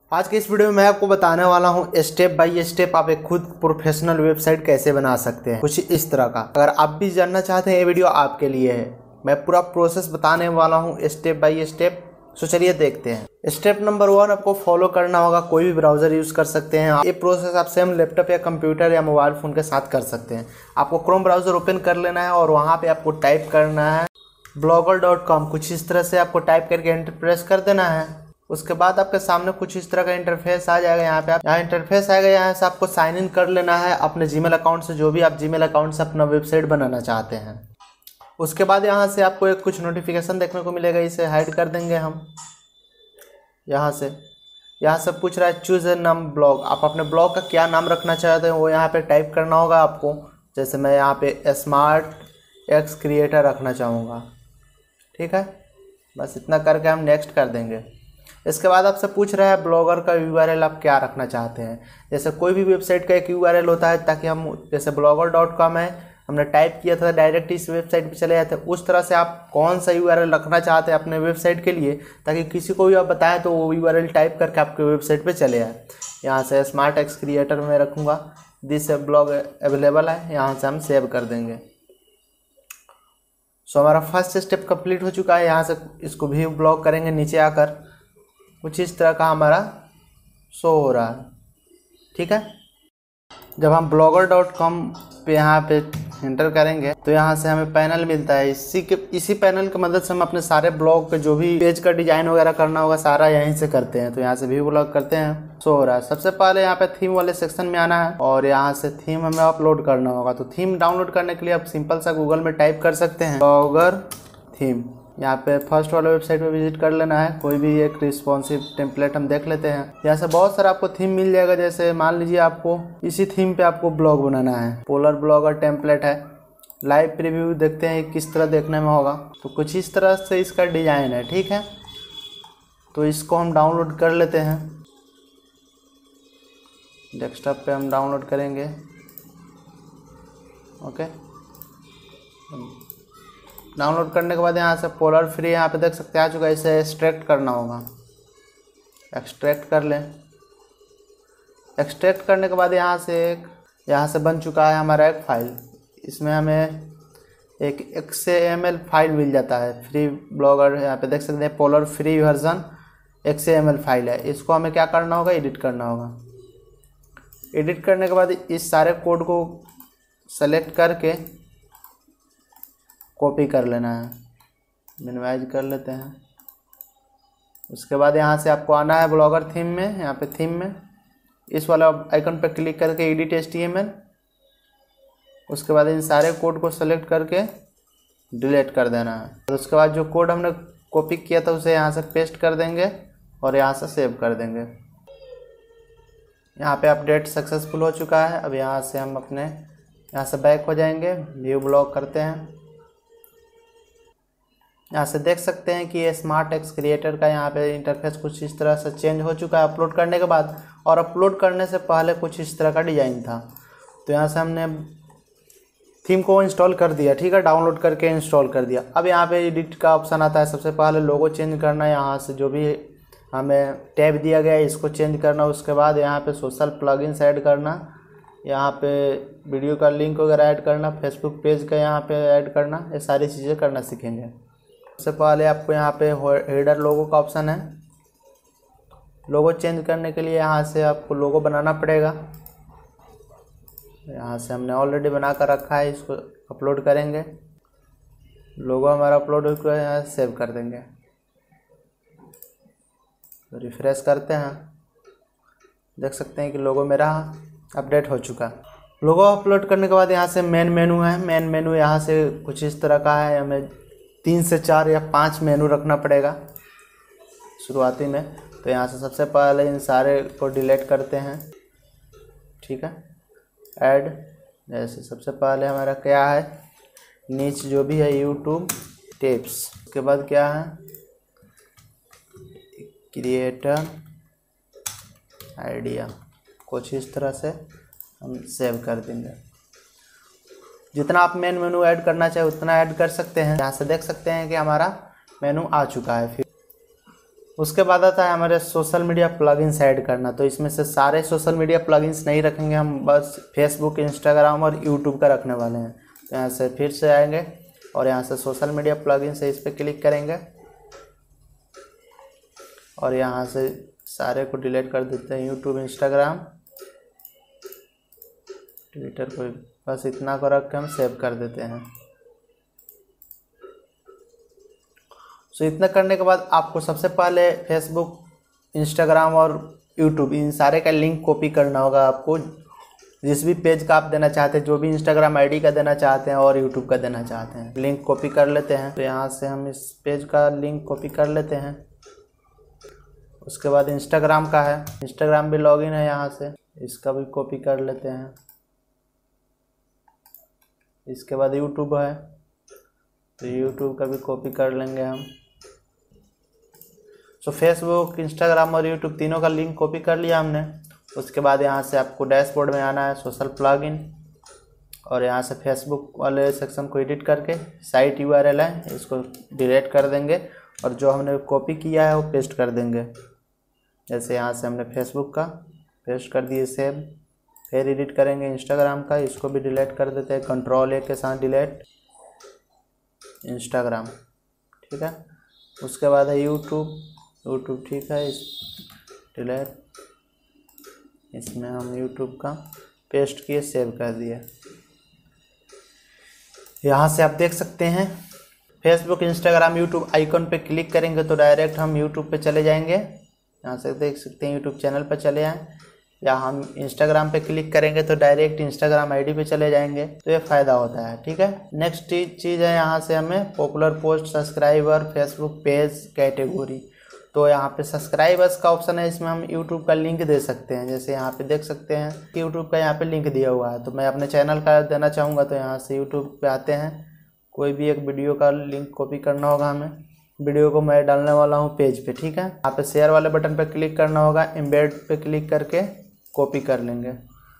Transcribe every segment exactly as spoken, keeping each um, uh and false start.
आज के इस वीडियो में मैं आपको बताने वाला हूं स्टेप बाय स्टेप आप एक खुद प्रोफेशनल वेबसाइट कैसे बना सकते हैं, कुछ इस तरह का। अगर आप भी जानना चाहते हैं ये वीडियो आपके लिए है। मैं पूरा प्रोसेस बताने वाला हूं स्टेप बाय स्टेप। तो चलिए देखते हैं। स्टेप नंबर वन, आपको फॉलो करना होगा। कोई भी ब्राउजर यूज कर सकते हैं। ये प्रोसेस आप सेम लैपटॉप या कंप्यूटर या मोबाइल फोन के साथ कर सकते हैं। आपको क्रोम ब्राउजर ओपन कर लेना है और वहाँ पे आपको टाइप करना है ब्लॉगर डॉट कॉम। कुछ इस तरह से आपको टाइप करके एंटर प्रेस कर देना है। उसके बाद आपके सामने कुछ इस तरह का इंटरफेस आ जाएगा। यहाँ पे आप यहाँ इंटरफेस आएगा, यहाँ से आपको साइन इन कर लेना है अपने जीमेल अकाउंट से, जो भी आप जीमेल अकाउंट से अपना वेबसाइट बनाना चाहते हैं। उसके बाद यहाँ से आपको एक कुछ नोटिफिकेशन देखने को मिलेगा, इसे हाइड कर देंगे हम। यहाँ से यहाँ से पूछ रहा है चूज ए नाम ब्लॉग। आप अपने ब्लॉग का क्या नाम रखना चाहते हैं वो यहाँ पे टाइप करना होगा आपको। जैसे मैं यहाँ पे स्मार्ट एक्स क्रिएटर रखना चाहूँगा, ठीक है। बस इतना करके हम नेक्स्ट कर देंगे। इसके बाद आपसे पूछ रहा है ब्लॉगर का यूआरएल आप क्या रखना चाहते हैं। जैसे कोई भी वेबसाइट का एक यूआरएल होता है, ताकि हम जैसे ब्लॉगर डॉट कॉम है, हमने टाइप किया था डायरेक्ट इस वेबसाइट पे चले जाते हैं। उस तरह से आप कौन सा यूआरएल रखना चाहते हैं अपने वेबसाइट के लिए, ताकि किसी को भी आप बताएं तो वो यूआरएल टाइप करके आपके वेबसाइट पे चले आए। यहाँ से स्मार्ट एक्स क्रिएटर में रखूँगा, दिस ब्लॉग अवेलेबल है। यहाँ से हम सेव कर देंगे। सो हमारा फर्स्ट स्टेप कंप्लीट हो चुका है। यहाँ से इसको भी ब्लॉग करेंगे। नीचे आकर कुछ इस तरह का हमारा शो हो रहा है, ठीक है। जब हम ब्लॉगर डॉट कॉम पे यहाँ पे एंटर करेंगे तो यहाँ से हमें पैनल मिलता है। इसी के इसी पैनल की मदद से हम अपने सारे ब्लॉग पे जो भी पेज का डिजाइन वगैरह करना होगा सारा यहीं से करते हैं। तो यहाँ से व्यू ब्लॉग करते हैं, शो हो रहा है। सबसे पहले यहाँ पे थीम वाले सेक्शन में आना है और यहाँ से थीम हमें अपलोड करना होगा। तो थीम डाउनलोड करने के लिए आप सिंपल सा गूगल में टाइप कर सकते हैं ब्लॉगर थीम। यहाँ पे फर्स्ट वाले वेबसाइट पे विजिट कर लेना है। कोई भी एक रिस्पॉन्सिव टेम्पलेट हम देख लेते हैं। यहाँ से बहुत सारा आपको थीम मिल जाएगा। जैसे मान लीजिए आपको इसी थीम पे आपको ब्लॉग बनाना है। पोलर ब्लॉगर टेम्पलेट है। लाइव प्रीव्यू देखते हैं किस तरह देखने में होगा। तो कुछ इस तरह से इसका डिजाइन है, ठीक है। तो इसको हम डाउनलोड कर लेते हैं। डेस्कटॉप पे हम डाउनलोड करेंगे, ओके। डाउनलोड करने के बाद यहाँ से पोलर फ्री यहाँ पे देख सकते हैं आ चुका है। इसे एक्सट्रैक्ट करना होगा। एक्सट्रैक्ट कर लें। एक्सट्रैक्ट करने के बाद यहाँ से एक यहाँ से बन चुका है हमारा एक फाइल। इसमें हमें एक एक्स एम एल फाइल मिल जाता है। फ्री ब्लॉगर यहाँ पे देख सकते हैं polar free version X M L file है। इसको हमें क्या करना होगा, एडिट करना होगा। एडिट करने के बाद इस सारे कोड को सेलेक्ट करके कॉपी कर लेना है। मिनिमाइज कर लेते हैं। उसके बाद यहाँ से आपको आना है ब्लॉगर थीम में। यहाँ पे थीम में इस वाला आइकन पर क्लिक करके एडिट एचटीएमएल। उसके बाद इन सारे कोड को सेलेक्ट करके डिलीट कर देना है। और उसके बाद जो कोड हमने कॉपी किया था उसे यहाँ से पेस्ट कर देंगे और यहाँ से सेव कर देंगे। यहाँ पे अपडेट सक्सेसफुल हो चुका है। अब यहाँ से हम अपने यहाँ से बैक हो जाएंगे। व्यू ब्लॉग करते हैं। यहाँ से देख सकते हैं कि ये स्मार्ट एक्स क्रिएटर का यहाँ पे इंटरफेस कुछ इस तरह से चेंज हो चुका है अपलोड करने के बाद। और अपलोड करने से पहले कुछ इस तरह का डिज़ाइन था। तो यहाँ से हमने थीम को इंस्टॉल कर दिया, ठीक है। डाउनलोड करके इंस्टॉल कर दिया। अब यहाँ पे एडिट का ऑप्शन आता है। सबसे पहले लोगो चेंज करना है। यहाँ से जो भी हमें टैब दिया गया है इसको चेंज करना। उसके बाद यहाँ पे सोशल प्लगइन्स ऐड करना। यहाँ पे वीडियो का लिंक वगैरह ऐड करना। फेसबुक पेज का यहाँ पे ऐड करना। ये सारी चीज़ें करना सीखेंगे। सबसे पहले आपको यहाँ पे हेडर लोगो का ऑप्शन है। लोगो चेंज करने के लिए यहाँ से आपको लोगो बनाना पड़ेगा। यहाँ से हमने ऑलरेडी बना कर रखा है, इसको अपलोड करेंगे। लोगो हमारा अपलोड हो गया है, यहाँ सेव कर देंगे। तो रिफ्रेश करते हैं। देख सकते हैं कि लोगो मेरा अपडेट हो चुका है। लोगो अपलोड करने के बाद यहाँ से मेन मेनू है। मेन मेनू यहाँ से कुछ इस तरह का है। हमें तीन से चार या पाँच मेनू रखना पड़ेगा शुरुआती में। तो यहाँ से सबसे पहले इन सारे को डिलीट करते हैं, ठीक है। ऐड जैसे सबसे पहले हमारा क्या है, नीच जो भी है यूट्यूब टिप्स। उसके बाद क्या है, क्रिएटर आइडिया। कुछ इस तरह से हम सेव कर देंगे। जितना आप मेन मेनू ऐड करना चाहे उतना ऐड कर सकते हैं। यहाँ से देख सकते हैं कि हमारा मेनू आ चुका है। फिर उसके बाद आता है हमारे सोशल मीडिया प्लगइन्स ऐड करना। तो इसमें से सारे सोशल मीडिया प्लगइन्स नहीं रखेंगे हम, बस फेसबुक, इंस्टाग्राम और यूट्यूब का रखने वाले हैं। तो यहाँ से फिर से आएंगे और यहाँ से सोशल मीडिया प्लगइन्स है, इस पर क्लिक करेंगे और यहाँ से सारे को डिलीट कर देते हैं। यूट्यूब, इंस्टाग्राम, ट्विटर को बस इतना को रख के हम सेव कर देते हैं। सो so, इतना करने के बाद आपको सबसे पहले फेसबुक, इंस्टाग्राम और यूट्यूब इन सारे का लिंक कॉपी करना होगा। आपको जिस भी पेज का आप देना चाहते हैं, जो भी इंस्टाग्राम आईडी का देना चाहते हैं और यूट्यूब का देना चाहते हैं, लिंक कॉपी कर लेते हैं। तो यहाँ से हम इस पेज का लिंक कॉपी कर लेते हैं। उसके बाद इंस्टाग्राम का है, इंस्टाग्राम भी लॉगिन है, यहाँ से इसका भी कॉपी कर लेते हैं। इसके बाद यूट्यूब है, तो यूट्यूब का भी कॉपी कर लेंगे हम। सो फेसबुक, इंस्टाग्राम और यूट्यूब तीनों का लिंक कॉपी कर लिया हमने। उसके बाद यहाँ से आपको डैशबोर्ड में आना है, सोशल प्लगइन, और यहाँ से फेसबुक वाले सेक्शन को एडिट करके साइट यूआरएल है इसको डिलीट कर देंगे और जो हमने कॉपी किया है वो पेस्ट कर देंगे। जैसे यहाँ से हमने फेसबुक का पेस्ट कर दिए सेव। फिर एडिट करेंगे इंस्टाग्राम का, इसको भी डिलीट कर देते हैं, कंट्रोल ए के साथ डिलीट इंस्टाग्राम, ठीक है। उसके बाद है यूट्यूब, यूट्यूब ठीक है, इस डिलीट, इसमें हम यूट्यूब का पेस्ट किए, सेव कर दिए। यहाँ से आप देख सकते हैं फेसबुक, इंस्टाग्राम, यूट्यूब आइकन पे क्लिक करेंगे तो डायरेक्ट हम यूट्यूब पे चले जाएंगे। यहाँ से देख सकते हैं यूट्यूब चैनल पर चले आएँ, या हम इंस्टाग्राम पे क्लिक करेंगे तो डायरेक्ट इंस्टाग्राम आईडी पे चले जाएंगे। तो ये फ़ायदा होता है, ठीक है। नेक्स्ट चीज़ है यहाँ से हमें popular post, subscriber, Facebook page, category. तो यहाँ पे सब्सक्राइबर्स का ऑप्शन है, इसमें हम यूट्यूब का लिंक दे सकते हैं। जैसे यहाँ पे देख सकते हैं कि यूट्यूब का यहाँ पे लिंक दिया हुआ है, तो मैं अपने चैनल का देना चाहूँगा तो यहाँ से यूट्यूब पे आते हैं, कोई भी एक वीडियो का लिंक कॉपी करना होगा हमें। वीडियो को मैं डालने वाला हूँ पेज पे, ठीक है। यहाँ पे शेयर वाले बटन पे क्लिक करना होगा, एम्बेड पे क्लिक करके कॉपी कर लेंगे।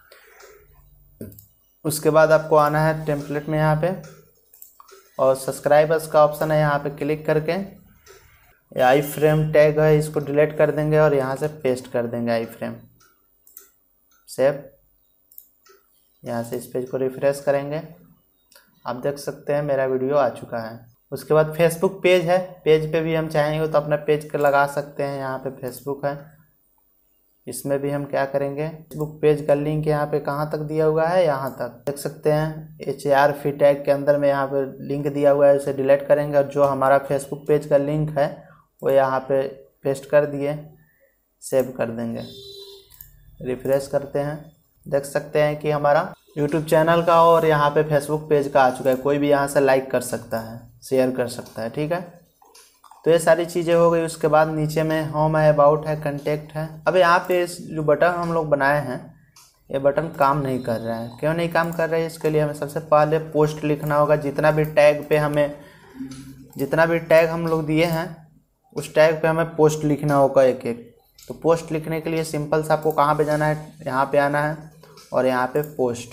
उसके बाद आपको आना है टेम्पलेट में यहाँ पे, और सब्सक्राइबर्स का ऑप्शन है, यहाँ पे क्लिक करके आई फ्रेम टैग है, इसको डिलीट कर देंगे और यहाँ से पेस्ट कर देंगे आई फ्रेम, सेव। यहाँ से इस पेज को रिफ्रेश करेंगे, आप देख सकते हैं मेरा वीडियो आ चुका है। उसके बाद फेसबुक पेज है, पेज पे भी हम चाहेंगे तो अपना पेज के लगा सकते हैं। यहाँ पे फेसबुक है, इसमें भी हम क्या करेंगे, फेसबुक पेज का लिंक यहाँ पे कहाँ तक दिया हुआ है, यहाँ तक देख सकते हैं। एच ए आर फी टैग के अंदर में यहाँ पे लिंक दिया हुआ है, उसे डिलीट करेंगे और जो हमारा फेसबुक पेज का लिंक है वो यहाँ पे पेस्ट कर दिए, सेव कर देंगे। रिफ्रेश करते हैं, देख सकते हैं कि हमारा यूट्यूब चैनल का और यहाँ पे फेसबुक पेज का आ चुका है। कोई भी यहाँ से लाइक कर सकता है, शेयर कर सकता है, ठीक है। तो ये सारी चीज़ें हो गई। उसके बाद नीचे में होम है, अबाउट है, कंटेक्ट है। अब यहाँ पे जो बटन हम लोग बनाए हैं, ये बटन काम नहीं कर रहा है। क्यों नहीं काम कर रहा है? इसके लिए हमें सबसे पहले पोस्ट लिखना होगा। जितना भी टैग पे हमें जितना भी टैग हम लोग दिए हैं उस टैग पे हमें पोस्ट लिखना होगा एक एक। तो पोस्ट लिखने के लिए सिंपल सा आपको कहाँ पे जाना है, यहाँ पे आना है और यहाँ पे पोस्ट।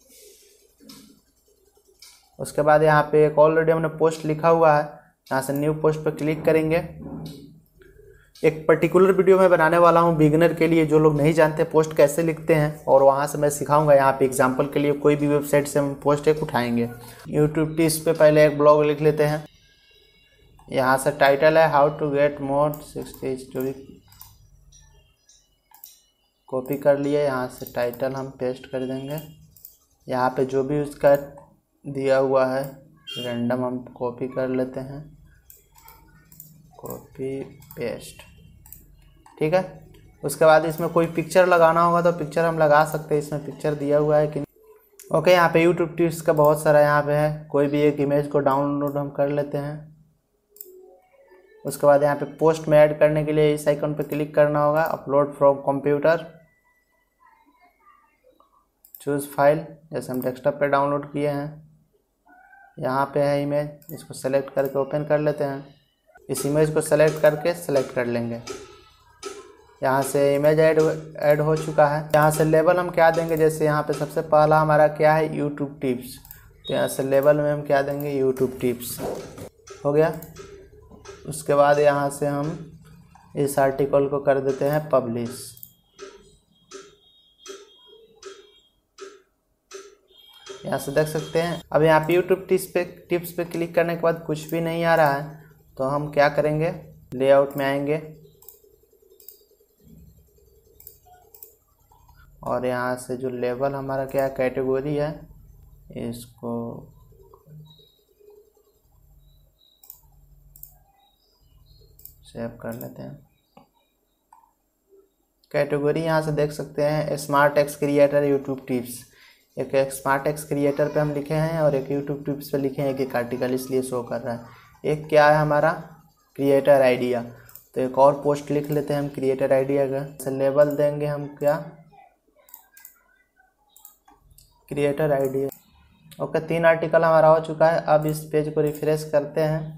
उसके बाद यहाँ पे एक ऑलरेडी हमने पोस्ट लिखा हुआ है, यहाँ से न्यू पोस्ट पे क्लिक करेंगे। एक पर्टिकुलर वीडियो मैं बनाने वाला हूँ बिगिनर के लिए, जो लोग नहीं जानते पोस्ट कैसे लिखते हैं, और वहाँ से मैं सिखाऊंगा। यहाँ पे एग्जांपल के लिए कोई भी वेबसाइट से हम पोस्ट एक उठाएंगे। यूट्यूब टिप्स पे पहले एक ब्लॉग लिख लेते हैं। यहाँ से टाइटल है how to get more sixty story, copy कर लिए। यहाँ से टाइटल हम पेस्ट कर देंगे। यहाँ पे जो भी उसका दिया हुआ है रैंडम हम कॉपी कर लेते हैं, कॉपी पेस्ट, ठीक है। उसके बाद इसमें कोई पिक्चर लगाना होगा तो पिक्चर हम लगा सकते हैं। इसमें पिक्चर दिया हुआ है कि ओके। यहाँ पे यूट्यूब टिप्स का बहुत सारा यहाँ पे है, कोई भी एक इमेज को डाउनलोड हम कर लेते हैं। उसके बाद यहाँ पे पोस्ट में ऐड करने के लिए इस आइकन पे क्लिक करना होगा, upload from computer, choose file, जैसे हम डेस्कटॉप पे डाउनलोड किए हैं। यहाँ पे है इमेज, इसको सेलेक्ट करके ओपन कर लेते हैं। इस इमेज को सेलेक्ट करके सेलेक्ट कर लेंगे। यहाँ से इमेज ऐड ऐड हो चुका है। यहाँ से लेबल हम क्या देंगे, जैसे यहाँ पे सबसे पहला हमारा क्या है, यूट्यूब टिप्स। तो यहाँ से लेबल में हम क्या देंगे, यूट्यूब टिप्स, हो गया। उसके बाद यहाँ से हम इस आर्टिकल को कर देते हैं पब्लिश। यहाँ से देख सकते हैं। अब यहाँ पे यूट्यूब टिप्स पे टिप्स पे क्लिक करने के बाद कुछ भी नहीं आ रहा है, तो हम क्या करेंगे, लेआउट में आएंगे और यहाँ से जो लेबल हमारा क्या कैटेगरी है इसको सेव कर लेते हैं। कैटेगरी यहाँ से देख सकते हैं smart text creator YouTube tips. एक एक स्मार्ट टेक्स्ट क्रिएटर पे हम लिखे हैं और एक यूट्यूब टिप्स पे लिखे हैं एक एक आर्टिकल, इसलिए शो कर रहा है। एक क्या है हमारा क्रिएटर आइडिया, तो एक और पोस्ट लिख लेते हैं हम क्रिएटर आइडिया का। लेबल देंगे हम क्या, क्रिएटर आइडिया। ओके, तीन आर्टिकल हमारा हो चुका है। अब इस पेज को रिफ्रेश करते हैं।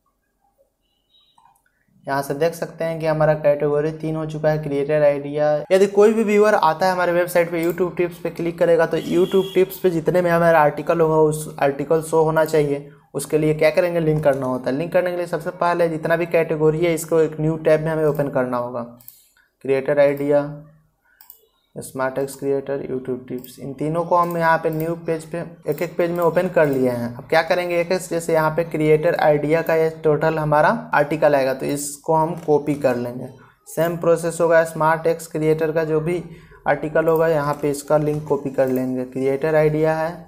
यहाँ से देख सकते हैं कि हमारा कैटेगरी तीन हो चुका है, क्रिएटर आइडिया। यदि कोई भी व्यूअर आता है हमारे वेबसाइट पे, यूट्यूब टिप्स पे क्लिक करेगा तो यूट्यूब टिप्स पे जितने में हमारा आर्टिकल होगा उस आर्टिकल शो होना चाहिए। उसके लिए क्या करेंगे, लिंक करना होता है। लिंक करने के लिए सबसे पहले जितना भी कैटेगरी है इसको एक न्यू टैब में हमें ओपन करना होगा। Creator idea, smart text creator, YouTube tips, इन तीनों को हम यहाँ पे न्यू पेज पे एक एक पेज में ओपन कर लिए हैं। अब क्या करेंगे, एक एक जैसे यहाँ पे क्रिएटर आइडिया का ये टोटल हमारा आर्टिकल आएगा तो इसको हम कॉपी कर लेंगे। सेम प्रोसेस होगा स्मार्ट टेक्स्ट क्रिएटर का, जो भी आर्टिकल होगा यहाँ पे इसका लिंक कॉपी कर लेंगे। क्रिएटर आइडिया है,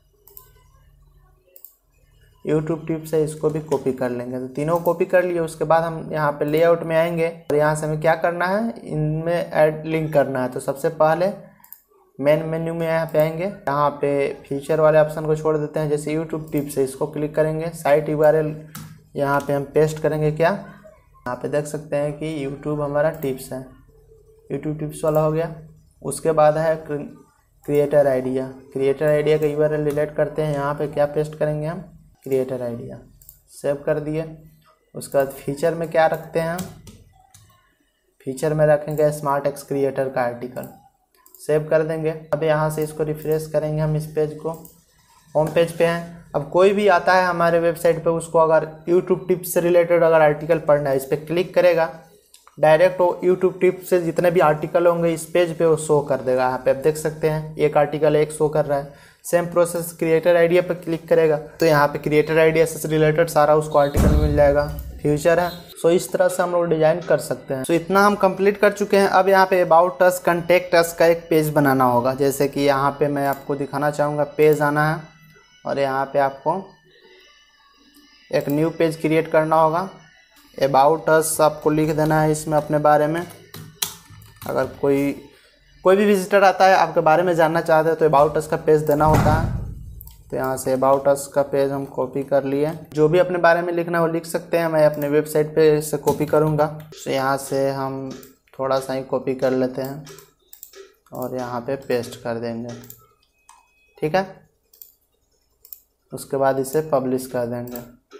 यूट्यूब टिप्स है, इसको भी कॉपी कर लेंगे। तो तीनों कॉपी कर लिए। उसके बाद हम यहाँ पे लेआउट में आएंगे और यहाँ से हमें क्या करना है, इनमें ऐड लिंक करना है। तो सबसे पहले मेन मेन्यू में यहाँ पे आएंगे, यहाँ पे फीचर वाले ऑप्शन को छोड़ देते हैं। जैसे यूट्यूब टिप्स है इसको क्लिक करेंगे, साइट यूआरएल यहाँ पे हम पेस्ट करेंगे। क्या यहाँ पे देख सकते हैं कि यूट्यूब हमारा टिप्स है, यूट्यूब टिप्स वाला हो गया। उसके बाद है क्रिएटर आइडिया, क्रिएटर आइडिया का यूआरएल डिलीट करते हैं। यहाँ पे क्या पेस्ट करेंगे हम, क्रिएटर आइडिया, सेव कर दिए। उसके बाद फीचर में क्या रखते हैं हम, फीचर में रखेंगे स्मार्ट टेक्स्ट क्रिएटर का आर्टिकल, सेव कर देंगे। अब यहाँ से इसको रिफ्रेश करेंगे हम, इस पेज को होम पेज पे हैं। अब कोई भी आता है हमारे वेबसाइट पे, उसको अगर यूट्यूब टिप्स से रिलेटेड अगर आर्टिकल पढ़ना है, इस पर क्लिक करेगा, डायरेक्ट वो यूट्यूब टिप्स से जितने भी आर्टिकल होंगे इस पेज पे वो शो कर देगा। यहाँ पे आप देख सकते हैं एक आर्टिकल एक शो कर रहा है। सेम प्रोसेस क्रिएटर आइडिया पे क्लिक करेगा तो यहाँ पे क्रिएटर आइडिया से रिलेटेड सारा उसको आर्टिकल मिल जाएगा। फ्यूचर है, सो इस तरह से हम लोग डिजाइन कर सकते हैं। सो इतना हम कंप्लीट कर चुके हैं। अब यहाँ पे अबाउट अस, कंटेक्ट अस का एक पेज बनाना होगा। जैसे कि यहाँ पे मैं आपको दिखाना चाहूँगा, पेज आना है और यहाँ पे आपको एक न्यू पेज क्रिएट करना होगा। अबाउट अस आपको लिख देना है इसमें अपने बारे में। अगर कोई कोई भी विजिटर आता है आपके बारे में जानना चाहते हैं तो अबाउट अस का पेज देना होता है। तो यहाँ से अबाउट अस का पेज हम कॉपी कर लिए। जो भी अपने बारे में लिखना है वो लिख सकते हैं, मैं अपने वेबसाइट पे से कॉपी करूँगा। तो यहाँ से हम थोड़ा सा ही कॉपी कर लेते हैं और यहाँ पे पेस्ट कर देंगे, ठीक है। उसके बाद इसे पब्लिश कर देंगे।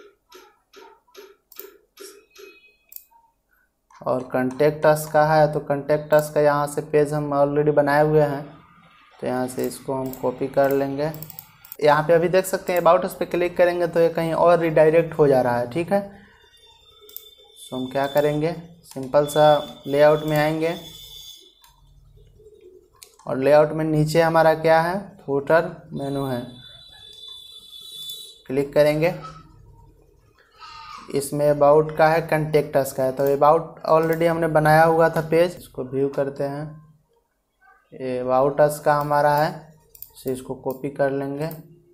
और कंटेक्ट अस का है तो कंटेक्ट अस का यहाँ से पेज हम ऑलरेडी बनाए हुए हैं, तो यहाँ से इसको हम कॉपी कर लेंगे। यहाँ पे अभी देख सकते हैं अबाउट अस पे क्लिक करेंगे तो ये कहीं और रिडायरेक्ट हो जा रहा है, ठीक है। सो हम क्या करेंगे, सिंपल सा लेआउट में आएंगे और लेआउट में नीचे हमारा क्या है, फुटर मेनू है, क्लिक करेंगे। इसमें अबाउट का है, कंटेक्ट अस का है। तो अबाउट ऑलरेडी हमने बनाया हुआ था पेज, इसको व्यू करते हैं। ये अबाउट अस का हमारा है, तो इसको कॉपी कर लेंगे।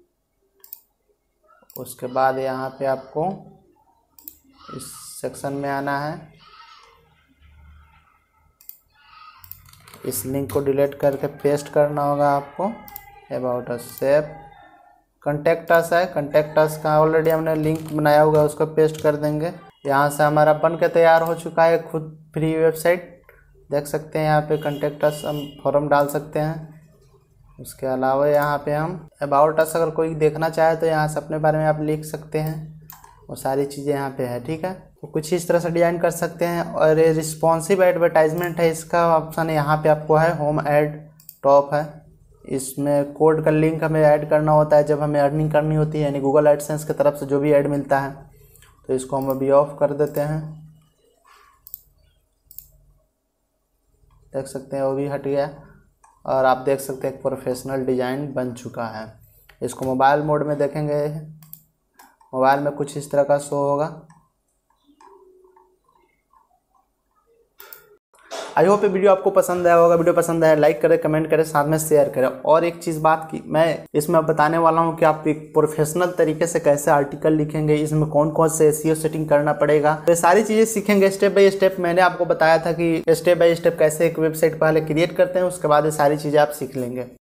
उसके बाद यहाँ पे आपको इस सेक्शन में आना है, इस लिंक को डिलीट करके पेस्ट करना होगा आपको। About us, save. Contact us है, कंटेक्ट अस का ऑलरेडी हमने लिंक बनाया होगा, उसको पेस्ट कर देंगे। यहाँ से हमारा बन के तैयार हो चुका है खुद फ्री वेबसाइट, देख सकते हैं। यहाँ पे कंटेक्ट अस हम फॉर्म डाल सकते हैं। उसके अलावा यहाँ पे हम अबाउट अस अगर कोई देखना चाहे तो यहाँ से अपने बारे में आप लिख सकते हैं, वो सारी चीज़ें यहाँ पे है, ठीक है। तो कुछ इस तरह से डिज़ाइन कर सकते हैं। और ये रिस्पॉन्सिव एडवर्टाइजमेंट है, इसका ऑप्शन यहाँ पे आपको है, होम एड टॉप है। इसमें कोड का लिंक हमें ऐड करना होता है जब हमें अर्निंग करनी होती है, यानी गूगल एडसेंस की तरफ से जो भी ऐड मिलता है। तो इसको हम अभी ऑफ कर देते हैं। देख सकते हैं वो भी हट गया और आप देख सकते हैं एक प्रोफेशनल डिज़ाइन बन चुका है। इसको मोबाइल मोड में देखेंगे, मोबाइल में कुछ इस तरह का शो होगा। आई होप ये वीडियो आपको पसंद आया होगा। वीडियो पसंद आया लाइक करें, कमेंट करें, साथ में शेयर करें। और एक चीज़ बात की मैं इसमें बताने वाला हूं कि आप एक प्रोफेशनल तरीके से कैसे आर्टिकल लिखेंगे, इसमें कौन कौन से एसईओ सेटिंग करना पड़ेगा, तो ये सारी चीज़ें सीखेंगे स्टेप बाय स्टेप। मैंने आपको बताया था कि स्टेप बाय स्टेप कैसे एक वेबसाइट पहले क्रिएट करते हैं, उसके बाद ये सारी चीज़ें आप सीख लेंगे।